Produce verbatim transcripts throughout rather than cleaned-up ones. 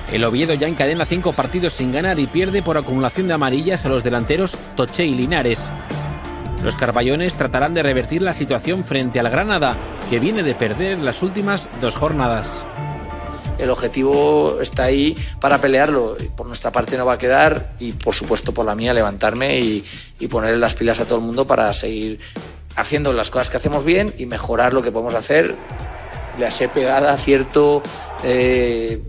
El Oviedo ya encadena cinco partidos sin ganar y pierde por acumulación de amarillas a los delanteros Toché y Linares. Los carballones tratarán de revertir la situación frente al Granada, que viene de perder las últimas dos jornadas. El objetivo está ahí para pelearlo. Por nuestra parte no va a quedar y por supuesto por la mía levantarme y, y poner las pilas a todo el mundo para seguir haciendo las cosas que hacemos bien y mejorar lo que podemos hacer. Le sé pegada, acierto, eh,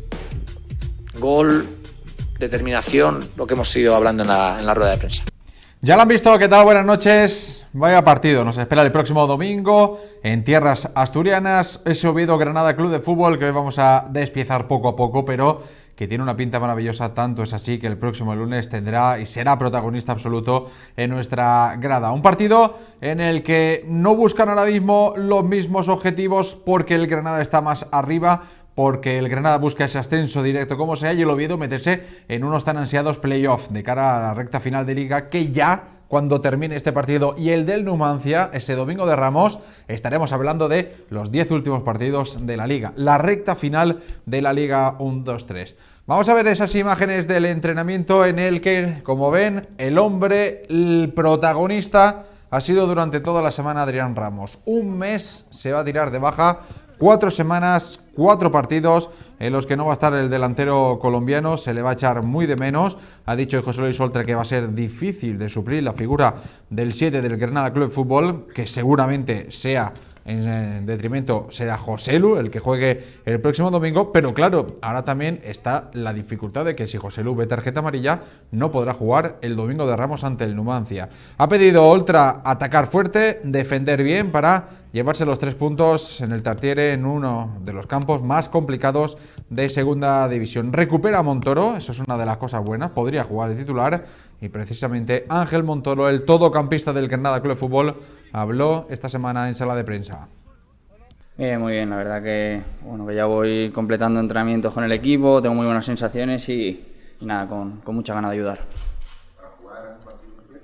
gol, determinación, lo que hemos ido hablando en la, en la rueda de prensa. Ya lo han visto, ¿qué tal? Buenas noches. Vaya partido, nos espera el próximo domingo en tierras asturianas, ese Oviedo Granada Club de Fútbol que hoy vamos a despiezar poco a poco, pero que tiene una pinta maravillosa, tanto es así que el próximo lunes tendrá y será protagonista absoluto en nuestra grada. Un partido en el que no buscan ahora mismo los mismos objetivos porque el Granada está más arriba, porque el Granada busca ese ascenso directo como sea y el Oviedo meterse en unos tan ansiados playoffs de cara a la recta final de Liga, que ya cuando termine este partido y el del Numancia, ese domingo de Ramos, estaremos hablando de los diez últimos partidos de la Liga, la recta final de la Liga uno dos tres. Vamos a ver esas imágenes del entrenamiento en el que, como ven, el hombre, el protagonista, ha sido durante toda la semana Adrián Ramos. Un mes se va a tirar de baja, cuatro semanas, cuatro partidos en los que no va a estar el delantero colombiano, se le va a echar muy de menos. Ha dicho José Luis Oltra que va a ser difícil de suplir la figura del siete del Granada Club de Fútbol, que seguramente sea en detrimento, será Joselu el que juegue el próximo domingo, pero claro, ahora también está la dificultad de que si Joselu ve tarjeta amarilla, no podrá jugar el domingo de Ramos ante el Numancia. Ha pedido Oltra atacar fuerte, defender bien para llevarse los tres puntos en el Tartiere, en uno de los campos más complicados de segunda división. Recupera a Montoro, eso es una de las cosas buenas, podría jugar de titular, y precisamente Ángel Montoro, el todocampista del Granada Club de Fútbol, habló esta semana en sala de prensa. Bien, muy bien, la verdad que bueno que ya voy completando entrenamientos con el equipo, tengo muy buenas sensaciones y, y nada, con, con mucha ganas de ayudar. ¿Para jugar un partido completo?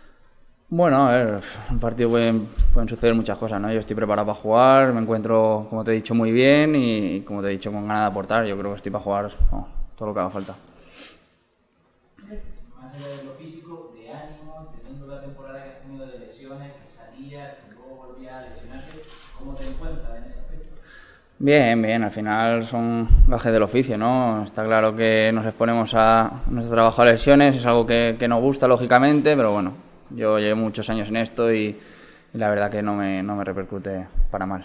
Bueno, a ver, un partido pueden, pueden suceder muchas cosas, ¿no? Yo estoy preparado para jugar, me encuentro, como te he dicho, muy bien y, como te he dicho, con ganas de aportar. Yo creo que estoy para jugar no, todo lo que haga falta. Más allá de lo físico, de ánimo, teniendo la temporada que has tenido de lesiones, que salías, que luego volvías a lesionarte, ¿cómo te encuentras en ese aspecto? Bien, bien, al final son gajes del oficio, ¿no? Está claro que nos exponemos a nuestro trabajo a lesiones, es algo que, que nos gusta, lógicamente, pero bueno, yo llevo muchos años en esto y, y la verdad que no me, no me repercute para mal.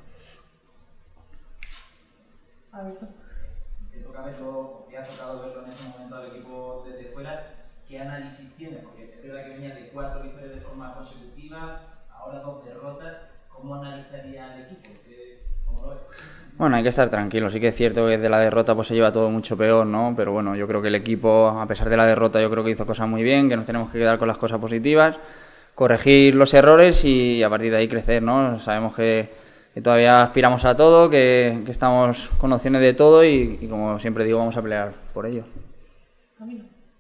Te toca verlo, te ha tocado verlo en ese momento al equipo desde fuera. ¿Qué análisis tienes? Porque es verdad que venía de cuatro victorias de forma consecutiva, ahora dos derrotas. ¿Cómo analizaría el equipo? ¿Cómo lo ves? Bueno, hay que estar tranquilo. Sí que es cierto que de la derrota pues se lleva todo mucho peor, ¿no? Pero bueno, yo creo que el equipo, a pesar de la derrota, yo creo que hizo cosas muy bien, que nos tenemos que quedar con las cosas positivas, corregir los errores y a partir de ahí crecer, ¿no? Sabemos que, que todavía aspiramos a todo, que, que estamos con opciones de todo y, y como siempre digo, vamos a pelear por ello. Camilo.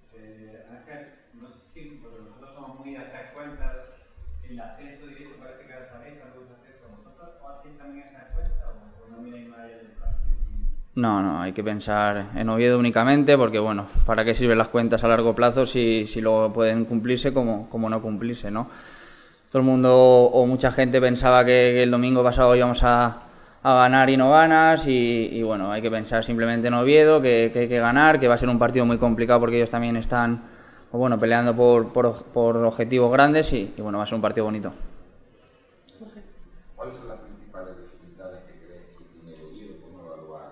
No, no, hay que pensar en Oviedo únicamente porque, bueno, ¿para qué sirven las cuentas a largo plazo si, si luego pueden cumplirse como, como no cumplirse, ¿no? Todo el mundo o mucha gente pensaba que, que el domingo pasado íbamos a, a ganar y no ganas y, y, bueno, hay que pensar simplemente en Oviedo, que, que hay que ganar, que va a ser un partido muy complicado porque ellos también están, pues bueno, peleando por, por, por objetivos grandes y, y, bueno, va a ser un partido bonito. ¿Cuáles son las principales dificultades que crees que tiene el Oviedo? ¿Cómo evaluar?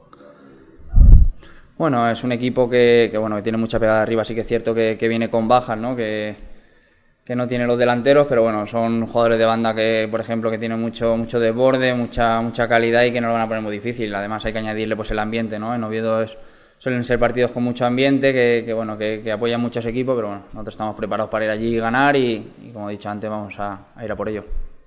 Bueno, es un equipo que, que bueno que tiene mucha pegada arriba, sí que es cierto que, que viene con bajas, ¿no? Que, que no tiene los delanteros, pero bueno, son jugadores de banda que, por ejemplo, que tienen mucho mucho desborde, mucha mucha calidad y que no lo van a poner muy difícil. Además hay que añadirle pues el ambiente, ¿no? En Oviedo es, suelen ser partidos con mucho ambiente, que, que bueno, que, que apoyan muchos equipos, pero bueno, nosotros estamos preparados para ir allí y ganar y, y como he dicho antes, vamos a, a ir a por ello.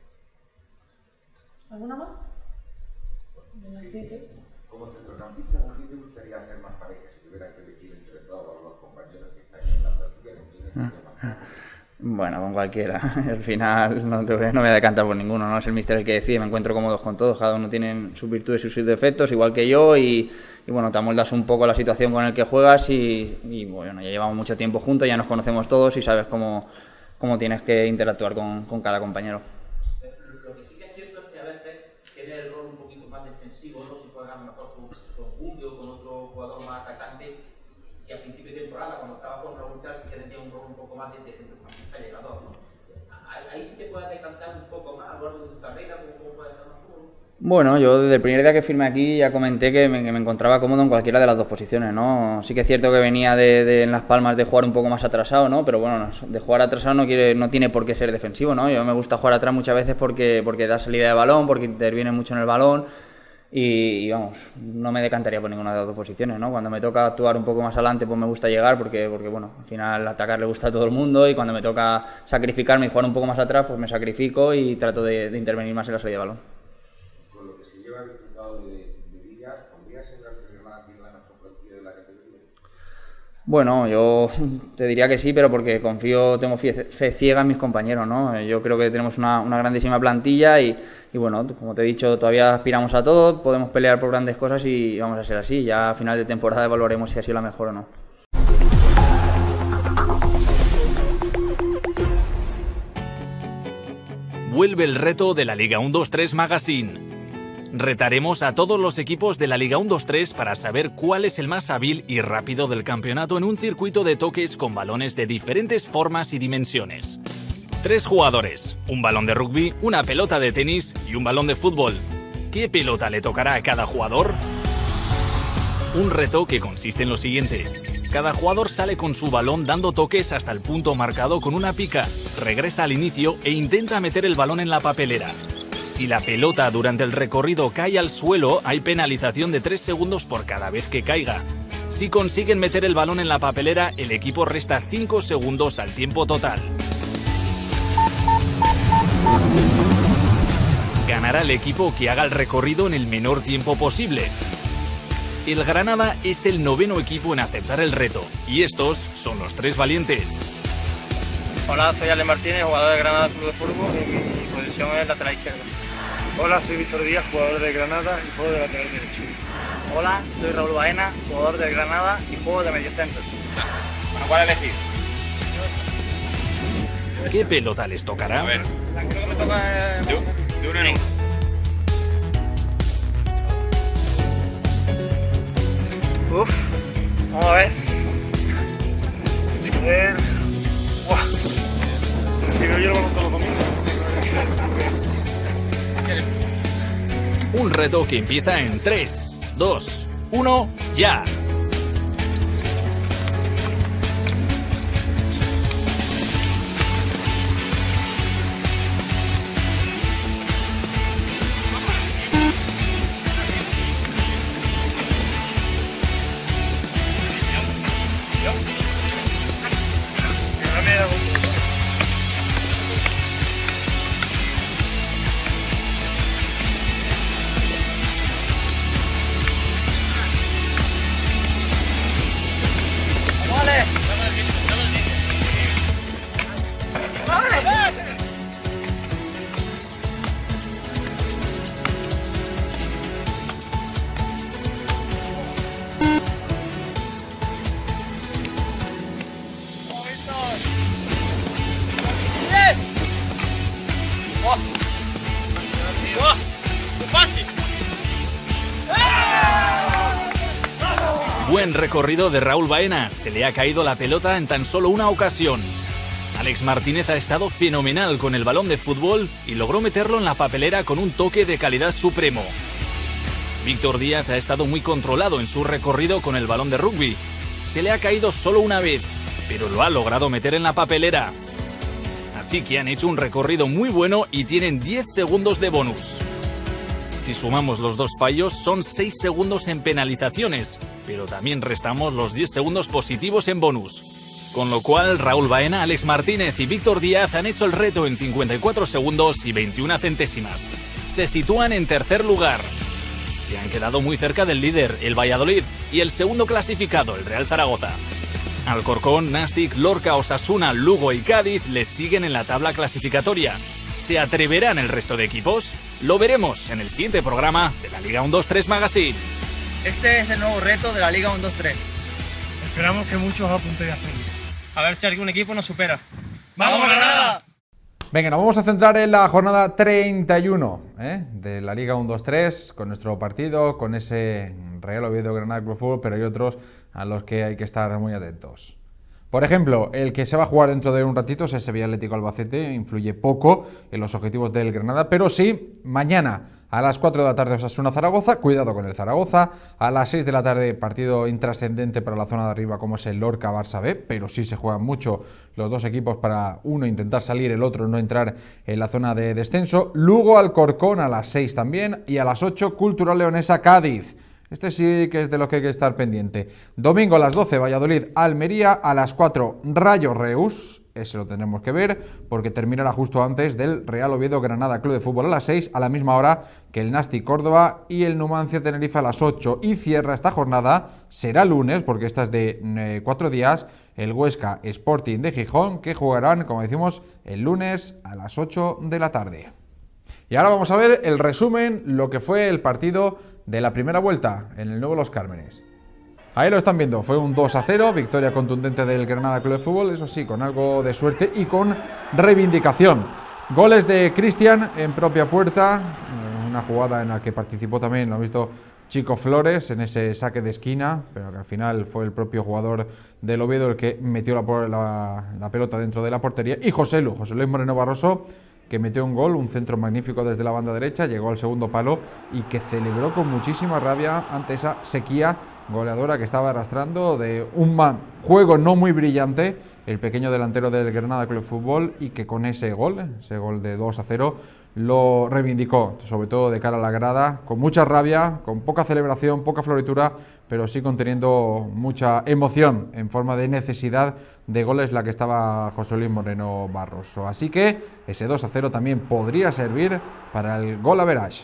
¿Alguna más? Sí, sí. Como centrocampista, ¿con quién te gustaría hacer más parejas si tuvieras que elegir entre todos los compañeros que están en la plantilla? Bueno, con cualquiera. Al final no, te voy, no me voy a decantar por ninguno, ¿no? Es el míster el que decide, me encuentro cómodo con todos, cada uno tiene sus virtudes y sus defectos, igual que yo, y, y bueno, te amoldas un poco la situación con el que juegas y, y bueno, ya llevamos mucho tiempo juntos, ya nos conocemos todos y sabes cómo, cómo tienes que interactuar con, con cada compañero. Lo que sí que es cierto es que a veces tiene el rol un poquito más defensivo, ¿no? Si juegas mejor con, con Julio o con otro jugador más atacante, que al principio de temporada, cuando estaba con Raúl Car, sí que tenía un rol un poco más de centrocampista llegador, ¿no? Ahí sí te puedes decantar un poco más a lo largo de tu carrera, ¿cómo puedes hacer más fútbol? Bueno, yo desde el primer día que firmé aquí ya comenté que me, que me encontraba cómodo en cualquiera de las dos posiciones, ¿no? Sí que es cierto que venía de, de en Las Palmas de jugar un poco más atrasado, ¿no? Pero bueno, de jugar atrasado no quiere, no tiene por qué ser defensivo, ¿no? Yo me gusta jugar atrás muchas veces porque, porque da salida de balón, porque interviene mucho en el balón y, y vamos, no me decantaría por ninguna de las dos posiciones, ¿no? Cuando me toca actuar un poco más adelante pues me gusta llegar porque, porque bueno, al final atacar le gusta a todo el mundo y cuando me toca sacrificarme y jugar un poco más atrás pues me sacrifico y trato de, de intervenir más en la salida de balón. Con lo que se lleva el resultado de, de Liga, ¿podría ser que Granada tiene la mejor plantilla de la categoría? Bueno, yo te diría que sí, pero porque confío, tengo fe, fe ciega en mis compañeros, ¿no? Yo creo que tenemos una, una grandísima plantilla y, y bueno, como te he dicho, todavía aspiramos a todo, podemos pelear por grandes cosas y vamos a ser así. Ya a final de temporada evaluaremos si ha sido la mejor o no. Vuelve el reto de la Liga uno dos tres Magazine. Retaremos a todos los equipos de la Liga uno dos tres para saber cuál es el más hábil y rápido del campeonato en un circuito de toques con balones de diferentes formas y dimensiones. Tres jugadores, un balón de rugby, una pelota de tenis y un balón de fútbol. ¿Qué pelota le tocará a cada jugador? Un reto que consiste en lo siguiente. Cada jugador sale con su balón dando toques hasta el punto marcado con una pica, regresa al inicio e intenta meter el balón en la papelera. Si la pelota durante el recorrido cae al suelo, hay penalización de tres segundos por cada vez que caiga. Si consiguen meter el balón en la papelera, el equipo resta cinco segundos al tiempo total. Ganará el equipo que haga el recorrido en el menor tiempo posible. El Granada es el noveno equipo en aceptar el reto, y estos son los tres valientes. Hola, soy Ale Martínez, jugador de Granada Club de Fútbol y mi posición es lateral izquierdo. Hola, soy Víctor Díaz, jugador de Granada y juego de lateral derecho. Hola, soy Raúl Baena, jugador de Granada y juego de mediocentro. Bueno, ¿cuál elegir? ¿Qué pelota les tocará? A ver, seguro que me toca eh, de, de uno en uno. Uf, vamos a ver. A ver. Buah. Prefiero yo el balón todo conmigo. Un reto que empieza en tres, dos, uno, ya. Buen recorrido de Raúl Baena, se le ha caído la pelota en tan solo una ocasión. Alex Martínez ha estado fenomenal con el balón de fútbol y logró meterlo en la papelera con un toque de calidad supremo. Víctor Díaz ha estado muy controlado en su recorrido con el balón de rugby. Se le ha caído solo una vez, pero lo ha logrado meter en la papelera. Así que han hecho un recorrido muy bueno y tienen diez segundos de bonus. Si sumamos los dos fallos, son seis segundos en penalizaciones, pero también restamos los diez segundos positivos en bonus. Con lo cual, Raúl Baena, Alex Martínez y Víctor Díaz han hecho el reto en cincuenta y cuatro segundos y veintiuna centésimas. Se sitúan en tercer lugar. Se han quedado muy cerca del líder, el Valladolid, y el segundo clasificado, el Real Zaragoza. Alcorcón, Nastic, Lorca, Osasuna, Lugo y Cádiz les siguen en la tabla clasificatoria. ¿Se atreverán el resto de equipos? Lo veremos en el siguiente programa de la Liga uno dos tres Magazine. Este es el nuevo reto de la Liga uno dos tres. Esperamos que muchos apuntéis a hacerlo. A ver si algún equipo nos supera. ¡Vamos, Granada! Venga, nos vamos a centrar en la jornada treinta y uno ¿eh? de la Liga uno dos tres, con nuestro partido, con ese Real Oviedo Granada Club de Fútbol, pero hay otros a los que hay que estar muy atentos. Por ejemplo, el que se va a jugar dentro de un ratito es el Sevilla Atlético Albacete, influye poco en los objetivos del Granada, pero sí, mañana a las cuatro de la tarde Osasuna Zaragoza, cuidado con el Zaragoza, a las seis de la tarde partido intrascendente para la zona de arriba como es el Lorca Barça B, pero sí se juegan mucho los dos equipos para uno intentar salir, el otro no entrar en la zona de descenso. Lugo Alcorcón a las seis también y a las ocho Cultural Leonesa Cádiz. Este sí que es de los que hay que estar pendiente. Domingo a las doce, Valladolid, Almería. A las cuatro, Rayo Reus. Ese lo tendremos que ver porque terminará justo antes del Real Oviedo Granada Club de Fútbol a las seis, a la misma hora que el Nastic Córdoba y el Numancia Tenerife a las ocho. Y cierra esta jornada, será lunes, porque esta es de eh, cuatro días, el Huesca Sporting de Gijón, que jugarán, como decimos, el lunes a las ocho de la tarde. Y ahora vamos a ver el resumen, lo que fue el partido de la primera vuelta en el nuevo Los Cármenes. Ahí lo están viendo, fue un dos a cero, victoria contundente del Granada Club de Fútbol, eso sí, con algo de suerte y con reivindicación. Goles de Cristian en propia puerta, una jugada en la que participó también, lo ha visto Chico Flores, en ese saque de esquina, pero que al final fue el propio jugador del Oviedo el que metió la, la, la pelota dentro de la portería. Y José Lu, José Luis Moreno Barroso, que metió un gol, un centro magnífico desde la banda derecha, llegó al segundo palo y que celebró con muchísima rabia ante esa sequía goleadora que estaba arrastrando de un juego no muy brillante el pequeño delantero del Granada Club de Fútbol, y que con ese gol, ese gol de dos a cero, lo reivindicó, sobre todo de cara a la grada, con mucha rabia, con poca celebración, poca floritura, pero sí conteniendo mucha emoción en forma de necesidad de goles la que estaba José Luis Moreno Barroso. Así que ese dos a cero también podría servir para el gol average.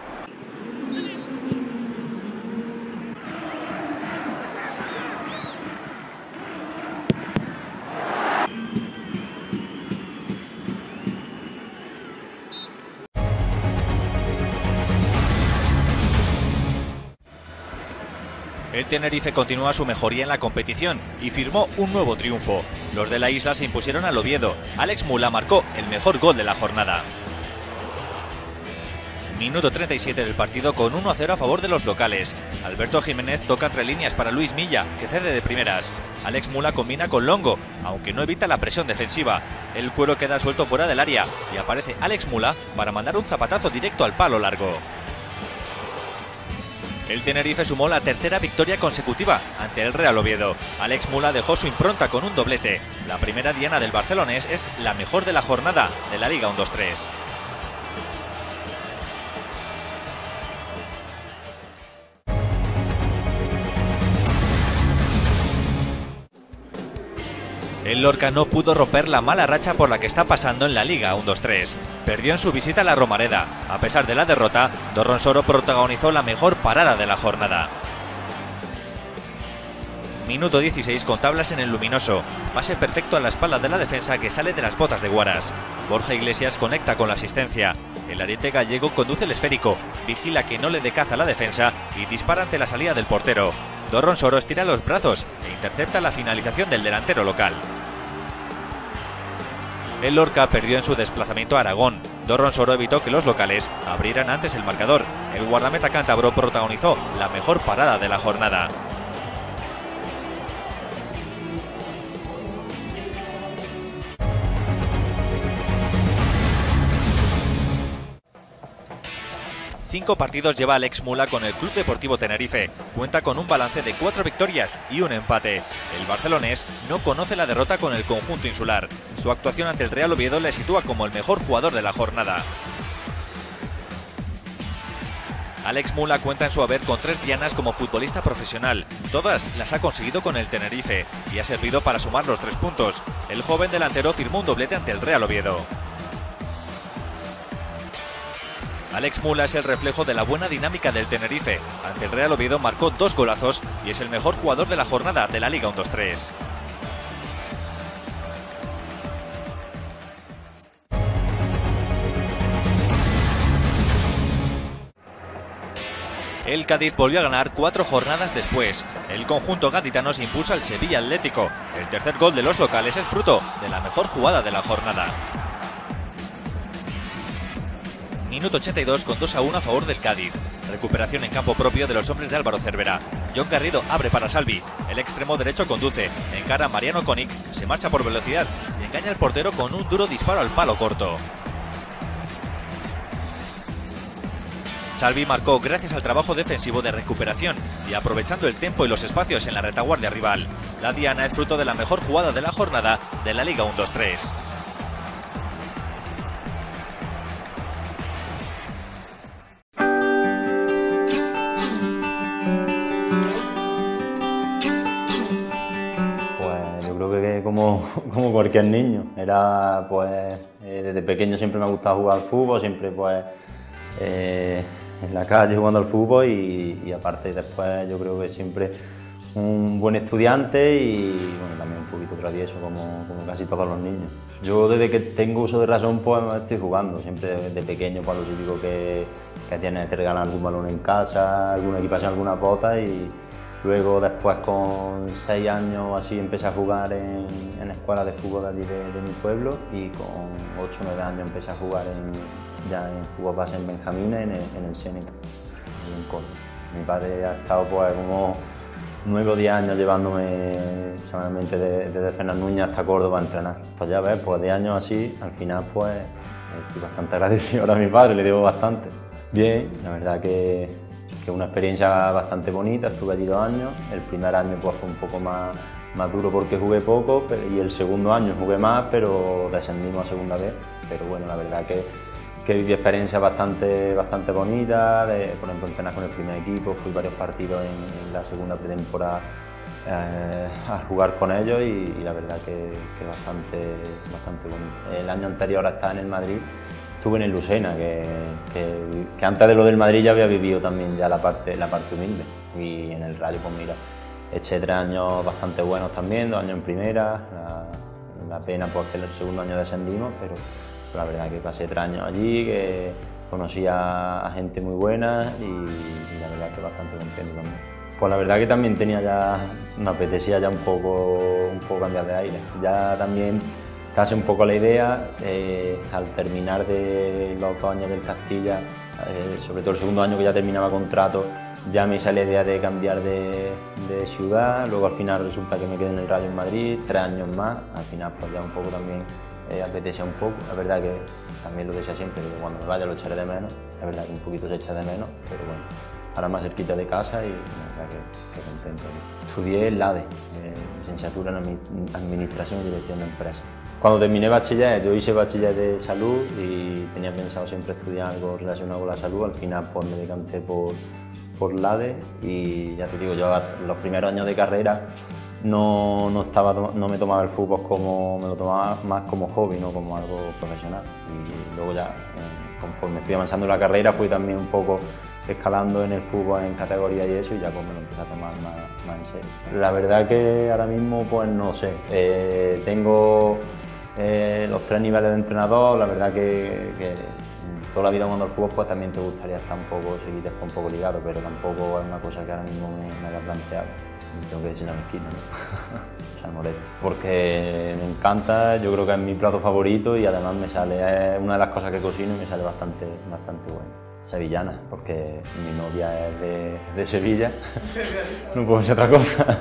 El Tenerife continúa su mejoría en la competición y firmó un nuevo triunfo. Los de la isla se impusieron al Oviedo. Alex Mula marcó el mejor gol de la jornada. Minuto treinta y siete del partido con uno a cero a favor de los locales. Alberto Jiménez toca entre líneas para Luis Milla, que cede de primeras. Alex Mula combina con Longo, aunque no evita la presión defensiva. El cuero queda suelto fuera del área y aparece Alex Mula para mandar un zapatazo directo al palo largo. El Tenerife sumó la tercera victoria consecutiva ante el Real Oviedo. Alex Mula dejó su impronta con un doblete. La primera diana del barcelonés es la mejor de la jornada de la Liga uno dos tres. El Lorca no pudo romper la mala racha por la que está pasando en la Liga uno dos tres. Perdió en su visita a la Romareda. A pesar de la derrota, Dorronsoro protagonizó la mejor parada de la jornada. Minuto dieciséis con tablas en el luminoso. Pase perfecto a la espalda de la defensa que sale de las botas de Guaras. Borja Iglesias conecta con la asistencia. El ariete gallego conduce el esférico, vigila que no le dé caza a la defensa y dispara ante la salida del portero. Dorronsoro estira los brazos e intercepta la finalización del delantero local. El Lorca perdió en su desplazamiento a Aragón. Dorronsoro evitó que los locales abrieran antes el marcador. El guardameta cántabro protagonizó la mejor parada de la jornada. Cinco partidos lleva Alex Mula con el Club Deportivo Tenerife. Cuenta con un balance de cuatro victorias y un empate. El barcelonés no conoce la derrota con el conjunto insular. Su actuación ante el Real Oviedo le sitúa como el mejor jugador de la jornada. Alex Mula cuenta en su haber con tres dianas como futbolista profesional. Todas las ha conseguido con el Tenerife y ha servido para sumar los tres puntos. El joven delantero firmó un doblete ante el Real Oviedo. Alex Mula es el reflejo de la buena dinámica del Tenerife. Ante el Real Oviedo marcó dos golazos y es el mejor jugador de la jornada de la Liga uno dos tres. El Cádiz volvió a ganar cuatro jornadas después. El conjunto gaditano se impuso al Sevilla Atlético. El tercer gol de los locales es fruto de la mejor jugada de la jornada. Minuto ochenta y dos con dos a uno a favor del Cádiz. Recuperación en campo propio de los hombres de Álvaro Cervera. John Garrido abre para Salvi. El extremo derecho conduce. Encara a Mariano Konik. Se marcha por velocidad y engaña al portero con un duro disparo al palo corto. Salvi marcó gracias al trabajo defensivo de recuperación y aprovechando el tiempo y los espacios en la retaguardia rival. La diana es fruto de la mejor jugada de la jornada de la Liga uno dos tres. Como, como cualquier niño, era pues eh, desde pequeño siempre me ha gustado jugar al fútbol, siempre pues eh, en la calle jugando al fútbol y, y aparte después yo creo que siempre un buen estudiante y bueno, también un poquito travieso como, como casi todos los niños. Yo desde que tengo uso de razón pues estoy jugando, siempre desde pequeño pues lo típico que, que tienes, te regalan algún balón en casa, alguna equipación, alguna bota y luego después con seis años así empecé a jugar en, en escuelas de fútbol de, allí de, de mi pueblo y con ocho o nueve años empecé a jugar en, ya en fútbol base en Benjamín, en el, en el Seneca, en Córdoba. Mi padre ha estado pues como nueve o diez años llevándome semanalmente desde de Fernández Núñez hasta Córdoba a entrenar. Pues ya ves, pues de años así, al final pues estoy bastante agradecido ahora a mi padre, le debo bastante. Bien, la verdad que que una experiencia bastante bonita, estuve allí dos años, el primer año pues fue un poco más, más duro porque jugué poco pero, y el segundo año jugué más pero descendimos a segunda vez, pero bueno, la verdad que, que viví experiencias bastante, bastante bonitas, de, por ejemplo entrenar con el primer equipo, fui varios partidos en, en la segunda pretemporada eh, a jugar con ellos y, y la verdad que, que bastante, bastante bonito. El año anterior a estar en el Madrid estuve en el Lucena, que, que, que antes de lo del Madrid ya había vivido también ya la parte, la parte humilde. Y en el Rayo, pues mira, eché tres años bastante buenos también, dos años en primera. La, la pena pues que el segundo año descendimos, pero, pero la verdad que pasé tres años allí, que conocí a, a gente muy buena y, y la verdad que bastante contento también. Pues la verdad que también tenía ya, me apetecía ya un poco, un poco cambiar de aire. Ya también casi un poco la idea, eh, al terminar de los dos años del Castilla, eh, sobre todo el segundo año que ya terminaba contrato, ya me hice la idea de cambiar de, de ciudad, luego al final resulta que me quedé en el Rayo en Madrid, tres años más, al final pues ya un poco también eh, apetecía un poco, la verdad que también lo decía siempre, que cuando me vaya lo echaré de menos, la verdad que un poquito se echa de menos, pero bueno, ahora más cerquita de casa y la verdad que, que contento. Estudié en LADE, eh, licenciatura en Administración y Dirección de Empresas. Cuando terminé bachiller, yo hice bachiller de salud y tenía pensado siempre estudiar algo relacionado con la salud, al final pues me decanté por, por LADE y ya te digo, yo los primeros años de carrera no, no, estaba, no me tomaba el fútbol como, me lo tomaba más como hobby, no como algo profesional. Y luego ya, eh, conforme fui avanzando en la carrera, fui también un poco escalando en el fútbol en categoría y eso, y ya pues me lo empecé a tomar más, más en serio. La verdad que ahora mismo pues no sé, eh, tengo eh, los tres niveles de entrenador, la verdad que, que toda la vida jugando al fútbol pues también te gustaría estar un poco, seguir después un poco ligado, pero tampoco es una cosa que ahora mismo me, me haya planteado. Tengo que decir la mezquina, ¿no? Salmorejo. Porque me encanta, yo creo que es mi plato favorito y además me sale, es una de las cosas que cocino y me sale bastante, bastante bueno. Sevillana, porque mi novia es de, de Sevilla, no puedo decir otra cosa.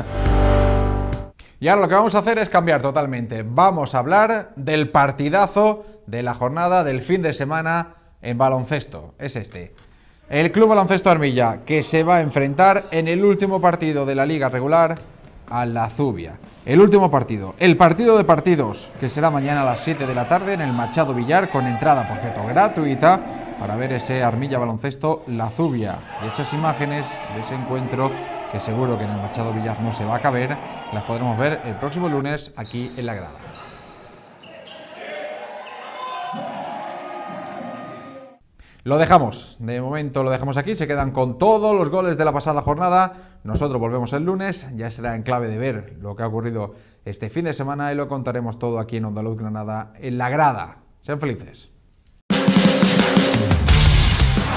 Y ahora lo que vamos a hacer es cambiar totalmente. Vamos a hablar del partidazo de la jornada del fin de semana en baloncesto. Es este. El Club Baloncesto Armilla, que se va a enfrentar en el último partido de la liga regular a la Zubia. El último partido, el partido de partidos, que será mañana a las siete de la tarde en el Machado Villar, con entrada, por cierto, gratuita, para ver ese Armilla Baloncesto La Zubia. Y esas imágenes de ese encuentro, que seguro que en el Machado Villar no se va a caber, las podremos ver el próximo lunes aquí en la grada. Lo dejamos, de momento lo dejamos aquí, se quedan con todos los goles de la pasada jornada. Nosotros volvemos el lunes, ya será en clave de ver lo que ha ocurrido este fin de semana y lo contaremos todo aquí en Onda Luz Granada, en la grada. Sean felices.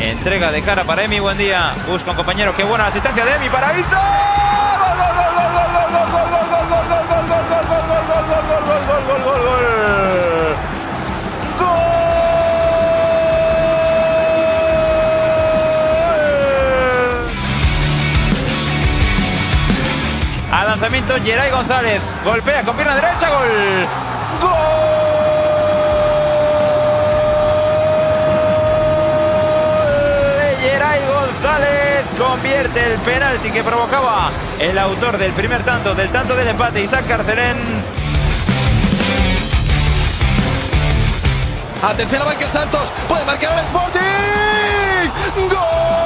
Entrega de cara para Emi, buen día. Busca un compañero, qué buena asistencia de Emi para Izzo. Al lanzamiento, Geray González golpea con pierna derecha, gol. ¡Gol! Geray González convierte el penalti que provocaba el autor del primer tanto, del tanto del empate, Isaac Carcelén. Atención a Michael Santos, puede marcar el Sporting. ¡Gol!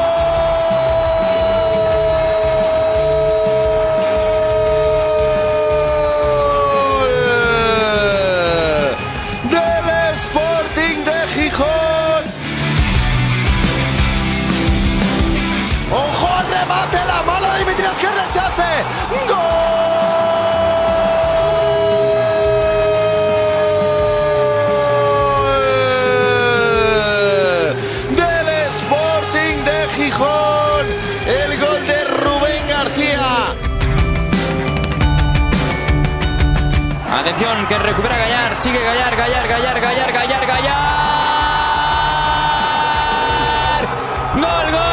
¡Ojo al remate! ¡La mala de Dimitrios que rechace! ¡Gol! Del Sporting de Gijón. El gol de Rubén García. Atención, que recupera Gallar. Sigue Gallar, Gallar, Gallar, Gallar, Gallar, Gallar. ¡Gol, gol!